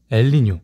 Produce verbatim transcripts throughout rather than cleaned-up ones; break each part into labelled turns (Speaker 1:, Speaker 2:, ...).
Speaker 1: 엘니뇨,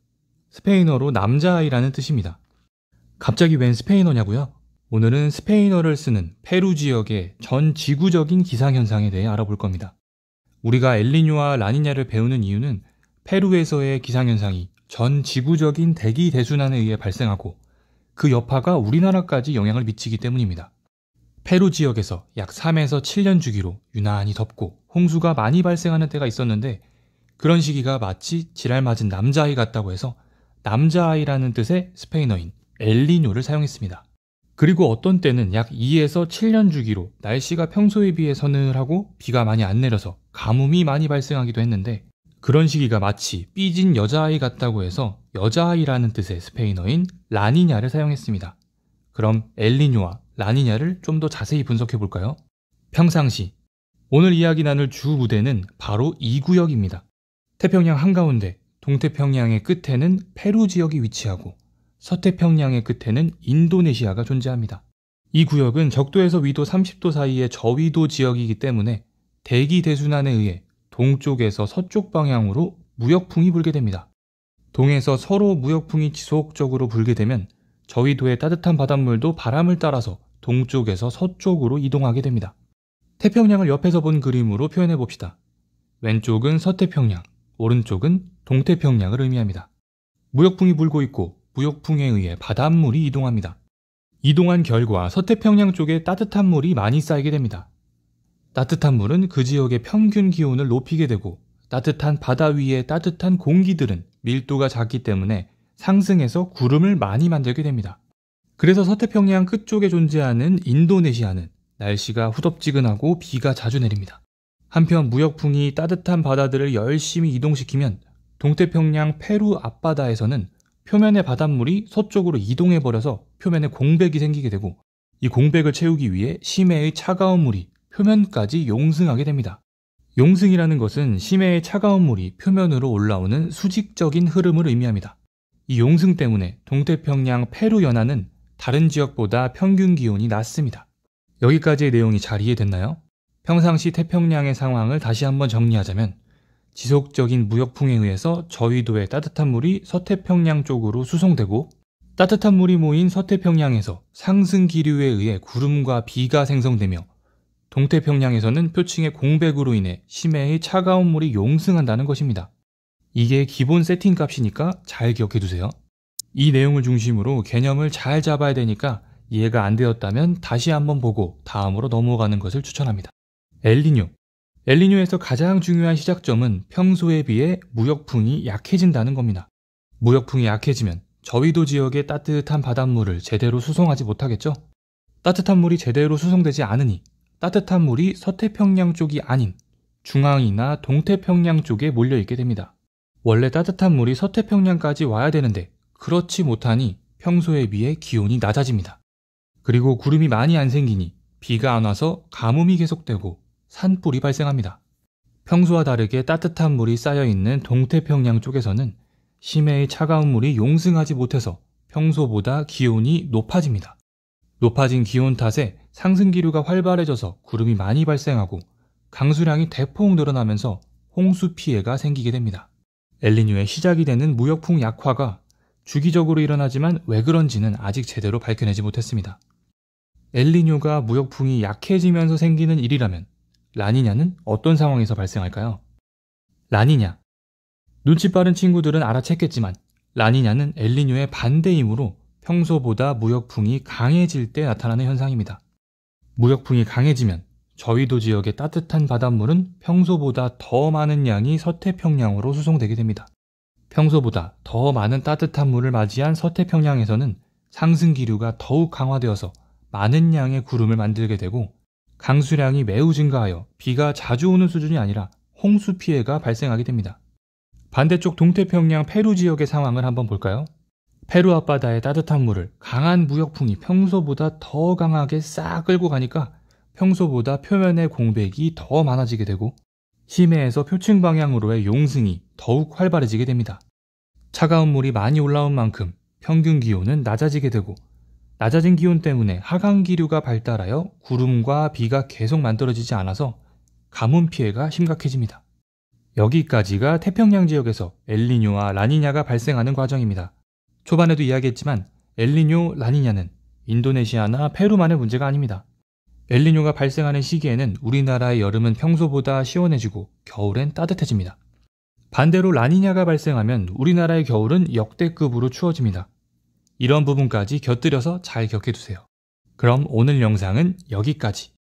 Speaker 1: 스페인어로 남자아이라는 뜻입니다. 갑자기 웬 스페인어냐고요? 오늘은 스페인어를 쓰는 페루 지역의 전 지구적인 기상현상에 대해 알아볼 겁니다. 우리가 엘니뇨와 라니냐를 배우는 이유는 페루에서의 기상현상이 전 지구적인 대기 대순환에 의해 발생하고 그 여파가 우리나라까지 영향을 미치기 때문입니다. 페루 지역에서 약 삼에서 칠 년 주기로 유난히 덥고 홍수가 많이 발생하는 때가 있었는데 그런 시기가 마치 지랄 맞은 남자아이 같다고 해서 남자아이라는 뜻의 스페인어인 엘니뇨를 사용했습니다. 그리고 어떤 때는 약 이에서 칠 년 주기로 날씨가 평소에 비해 서늘하고 비가 많이 안 내려서 가뭄이 많이 발생하기도 했는데 그런 시기가 마치 삐진 여자아이 같다고 해서 여자아이라는 뜻의 스페인어인 라니냐를 사용했습니다. 그럼 엘니뇨와 라니냐를 좀 더 자세히 분석해 볼까요? 평상시 오늘 이야기 나눌 주 무대는 바로 이 구역입니다. 태평양 한가운데 동태평양의 끝에는 페루 지역이 위치하고 서태평양의 끝에는 인도네시아가 존재합니다. 이 구역은 적도에서 위도 삼십 도 사이의 저위도 지역이기 때문에 대기 대순환에 의해 동쪽에서 서쪽 방향으로 무역풍이 불게 됩니다. 동에서 서로 무역풍이 지속적으로 불게 되면 저위도의 따뜻한 바닷물도 바람을 따라서 동쪽에서 서쪽으로 이동하게 됩니다. 태평양을 옆에서 본 그림으로 표현해 봅시다. 왼쪽은 서태평양, 오른쪽은 동태평양을 의미합니다. 무역풍이 불고 있고 무역풍에 의해 바닷물이 이동합니다. 이동한 결과 서태평양 쪽에 따뜻한 물이 많이 쌓이게 됩니다. 따뜻한 물은 그 지역의 평균 기온을 높이게 되고 따뜻한 바다 위의 따뜻한 공기들은 밀도가 작기 때문에 상승해서 구름을 많이 만들게 됩니다. 그래서 서태평양 끝쪽에 존재하는 인도네시아는 날씨가 후덥지근하고 비가 자주 내립니다. 한편 무역풍이 따뜻한 바다들을 열심히 이동시키면 동태평양 페루 앞바다에서는 표면의 바닷물이 서쪽으로 이동해버려서 표면에 공백이 생기게 되고 이 공백을 채우기 위해 심해의 차가운 물이 표면까지 용승하게 됩니다. 용승이라는 것은 심해의 차가운 물이 표면으로 올라오는 수직적인 흐름을 의미합니다. 이 용승 때문에 동태평양 페루 연안은 다른 지역보다 평균 기온이 낮습니다. 여기까지의 내용이 잘 이해됐나요? 평상시 태평양의 상황을 다시 한번 정리하자면 지속적인 무역풍에 의해서 저위도의 따뜻한 물이 서태평양 쪽으로 수송되고 따뜻한 물이 모인 서태평양에서 상승 기류에 의해 구름과 비가 생성되며 동태평양에서는 표층의 공백으로 인해 심해의 차가운 물이 용승한다는 것입니다. 이게 기본 세팅 값이니까 잘 기억해 두세요. 이 내용을 중심으로 개념을 잘 잡아야 되니까 이해가 안 되었다면 다시 한번 보고 다음으로 넘어가는 것을 추천합니다. 엘니뇨. 엘니뇨에서 가장 중요한 시작점은 평소에 비해 무역풍이 약해진다는 겁니다. 무역풍이 약해지면 저위도 지역의 따뜻한 바닷물을 제대로 수송하지 못하겠죠? 따뜻한 물이 제대로 수송되지 않으니 따뜻한 물이 서태평양 쪽이 아닌 중앙이나 동태평양 쪽에 몰려있게 됩니다. 원래 따뜻한 물이 서태평양까지 와야 되는데 그렇지 못하니 평소에 비해 기온이 낮아집니다. 그리고 구름이 많이 안 생기니 비가 안 와서 가뭄이 계속되고 산불이 발생합니다. 평소와 다르게 따뜻한 물이 쌓여있는 동태평양 쪽에서는 심해의 차가운 물이 용승하지 못해서 평소보다 기온이 높아집니다. 높아진 기온 탓에 상승 기류가 활발해져서 구름이 많이 발생하고 강수량이 대폭 늘어나면서 홍수 피해가 생기게 됩니다. 엘니뇨의 시작이 되는 무역풍 약화가 주기적으로 일어나지만 왜 그런지는 아직 제대로 밝혀내지 못했습니다. 엘니뇨가 무역풍이 약해지면서 생기는 일이라면 라니냐는 어떤 상황에서 발생할까요? 라니냐. 눈치 빠른 친구들은 알아챘겠지만 라니냐는 엘니뇨의 반대이므로 평소보다 무역풍이 강해질 때 나타나는 현상입니다. 무역풍이 강해지면 저위도 지역의 따뜻한 바닷물은 평소보다 더 많은 양이 서태평양으로 수송되게 됩니다. 평소보다 더 많은 따뜻한 물을 맞이한 서태평양에서는 상승 기류가 더욱 강화되어서 많은 양의 구름을 만들게 되고 강수량이 매우 증가하여 비가 자주 오는 수준이 아니라 홍수 피해가 발생하게 됩니다. 반대쪽 동태평양 페루 지역의 상황을 한번 볼까요? 페루 앞바다의 따뜻한 물을 강한 무역풍이 평소보다 더 강하게 싹 끌고 가니까 평소보다 표면의 공백이 더 많아지게 되고 심해에서 표층 방향으로의 용승이 더욱 활발해지게 됩니다. 차가운 물이 많이 올라온 만큼 평균 기온은 낮아지게 되고 낮아진 기온 때문에 하강 기류가 발달하여 구름과 비가 계속 만들어지지 않아서 가뭄 피해가 심각해집니다. 여기까지가 태평양 지역에서 엘니뇨와 라니냐가 발생하는 과정입니다. 초반에도 이야기했지만 엘니뇨, 라니냐는 인도네시아나 페루만의 문제가 아닙니다. 엘니뇨가 발생하는 시기에는 우리나라의 여름은 평소보다 시원해지고 겨울엔 따뜻해집니다. 반대로 라니냐가 발생하면 우리나라의 겨울은 역대급으로 추워집니다. 이런 부분까지 곁들여서 잘 기억해두세요. 그럼 오늘 영상은 여기까지.